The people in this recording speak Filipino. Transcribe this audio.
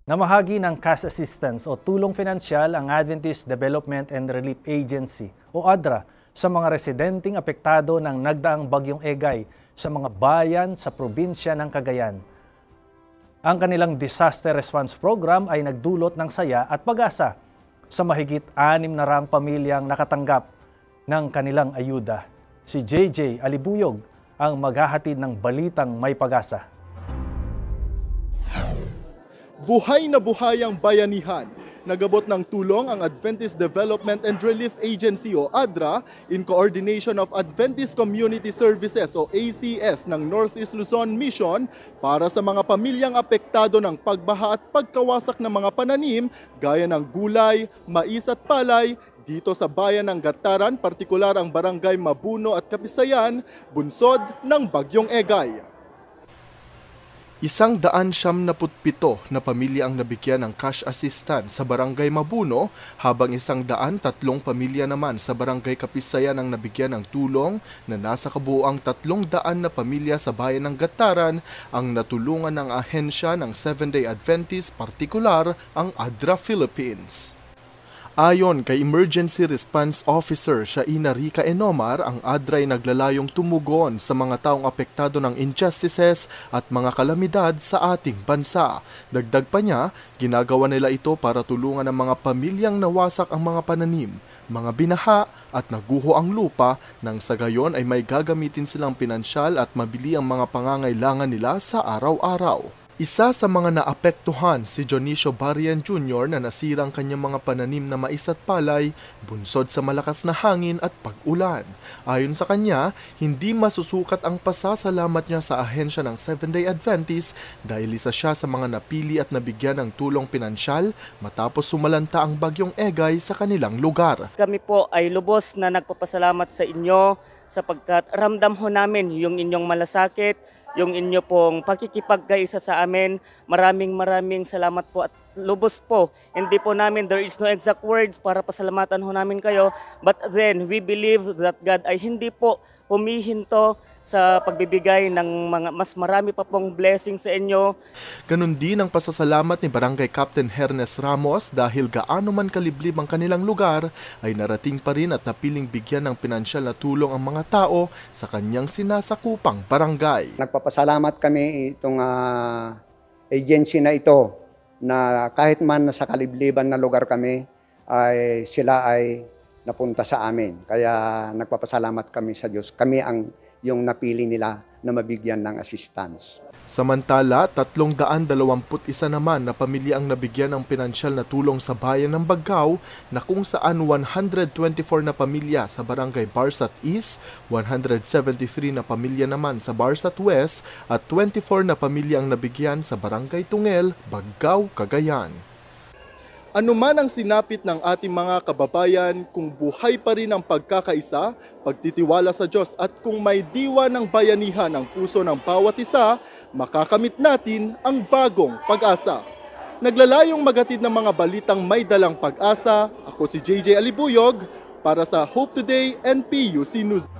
Namahagi ng cash assistance o tulong pinansyal ang Adventist Development and Relief Agency o ADRA sa mga residenteng apektado ng nagdaang bagyong Egay sa mga bayan sa probinsya ng Cagayan. Ang kanilang disaster response program ay nagdulot ng saya at pag-asa sa mahigit 600 pamilyang nakatanggap ng kanilang ayuda. Si JJ Alibuyog ang maghahatid ng balitang may pag-asa. Buhay na buhay ang bayanihan. Nagabot ng tulong ang Adventist Development and Relief Agency o ADRA in coordination of Adventist Community Services o ACS ng Northeast Luzon Mission para sa mga pamilyang apektado ng pagbaha at pagkawasak ng mga pananim gaya ng gulay, mais at palay dito sa bayan ng Gataran, partikular ang Barangay Mabuno at Kapisayan, bunsod ng Bagyong Egay. 177 na pamilya ang nabigyan ng cash assistance sa Barangay Mabuno, habang 103 pamilya naman sa Barangay Kapisayan ang nabigyan ng tulong na nasa kabuuang 300 na pamilya sa bayan ng Gataran ang natulungan ng ahensya ng Seventh-day Adventist, partikular ang ADRA Philippines. Ayon kay Emergency Response Officer Shaina Rica Enomar, ang ADRA ay naglalayong tumugon sa mga taong apektado ng injustices at mga kalamidad sa ating bansa. Dagdag pa niya, ginagawa nila ito para tulungan ang mga pamilyang nawasak ang mga pananim, mga binaha at naguho ang lupa, nang sa gayon ay may gagamitin silang pinansyal at mabili ang mga pangangailangan nila sa araw-araw. Isa sa mga naapektuhan si Dionisio Barrian Jr. na nasira ang kanyang mga pananim na mais at palay bunsod sa malakas na hangin at pag-ulan. Ayon sa kanya, hindi masusukat ang pasasalamat niya sa ahensya ng Seventh-day Adventist dahil isa siya sa mga napili at nabigyan ng tulong pinansyal matapos sumalanta ang Bagyong Egay sa kanilang lugar. Kami po ay lubos na nagpapasalamat sa inyo sapagkat ramdam ho namin yung inyong malasakit, yung inyo pong pakikipagkaisa sa amin. Maraming salamat po at lubos po. Hindi po namin, there is no exact words para pasalamatan ho namin kayo. But then, we believe that God ay hindi po humihinto sa pagbibigay ng mga mas marami pa pong blessing sa inyo. Ganun din ang pasasalamat ni Barangay Captain Hernes Ramos dahil gaano man kaliblib ang kanilang lugar ay narating pa rin at napiling bigyan ng pinansyal na tulong ang mga tao sa kanyang sinasakupang barangay. Nagpapasalamat kami itong agency na ito na kahit man sa kalibliban na lugar kami ay sila ay napunta sa amin. Kaya nagpapasalamat kami sa Diyos. Kami ang yung napili nila na mabigyan ng assistance. Samantala, 321 naman na pamilya ang nabigyan ng pinansyal na tulong sa bayan ng Bagao, na kung saan 124 na pamilya sa Barangay Barsat East, 173 na pamilya naman sa Barsat West at 24 na pamilya ang nabigyan sa Barangay Tungel, Bagao, Cagayan. Ano man ang sinapit ng ating mga kababayan, kung buhay pa rin ang pagkakaisa, pagtitiwala sa Diyos at kung may diwa ng bayanihan ang puso ng bawat isa, makakamit natin ang bagong pag-asa. Naglalayong maghatid ng mga balitang may dalang pag-asa, ako si JJ Alibuyog para sa Hope Today and PUC News.